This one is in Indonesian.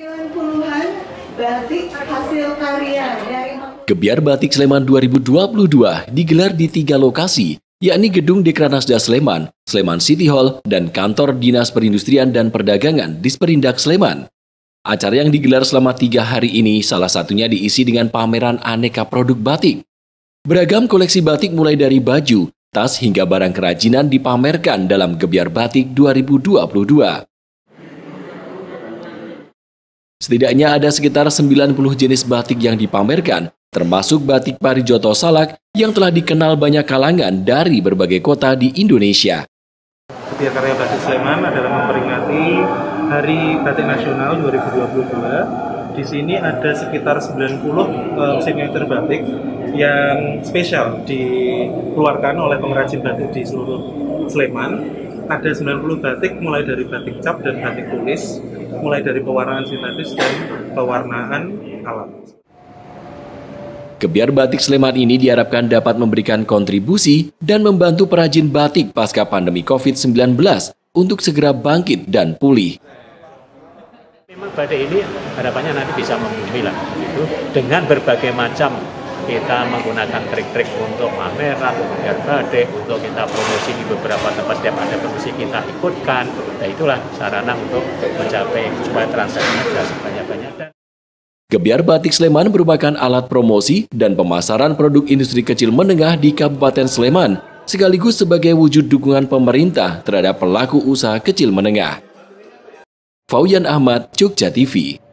Puluhan batik hasil karya dari Gebyar Batik Sleman 2022 digelar di 3 lokasi, yakni Gedung Dekranasda Sleman, Sleman City Hall, dan Kantor Dinas Perindustrian dan Perdagangan Disperindak Sleman. Acara yang digelar selama 3 hari ini salah satunya diisi dengan pameran aneka produk batik. Beragam koleksi batik mulai dari baju, tas hingga barang kerajinan dipamerkan dalam Gebyar Batik 2022. Setidaknya ada sekitar 90 jenis batik yang dipamerkan, termasuk batik Parijoto Salak yang telah dikenal banyak kalangan dari berbagai kota di Indonesia. Gebyar Karya Batik Sleman adalah memperingati Hari Batik Nasional 2022. Di sini ada sekitar 90 signature batik yang spesial dikeluarkan oleh pengrajin batik di seluruh Sleman. Ada 90 batik mulai dari batik cap dan batik tulis, mulai dari pewarnaan sintetis dan pewarnaan alam. Gebyar Batik Sleman ini diharapkan dapat memberikan kontribusi dan membantu perajin batik pasca pandemi COVID-19 untuk segera bangkit dan pulih. Memang batik ini harapannya nanti bisa membumi lah, gitu. Dengan berbagai macam kita menggunakan trik-trik untuk pameran, gebyar batik, untuk kita promosi di beberapa tempat, setiap ada promosi kita ikutkan. Nah itulah sarana untuk mencapai supaya transaksinya bisa sebanyak-banyaknya. Gebyar Batik Sleman merupakan alat promosi dan pemasaran produk industri kecil menengah di Kabupaten Sleman, sekaligus sebagai wujud dukungan pemerintah terhadap pelaku usaha kecil menengah. Fauyan Ahmad, Jogja TV.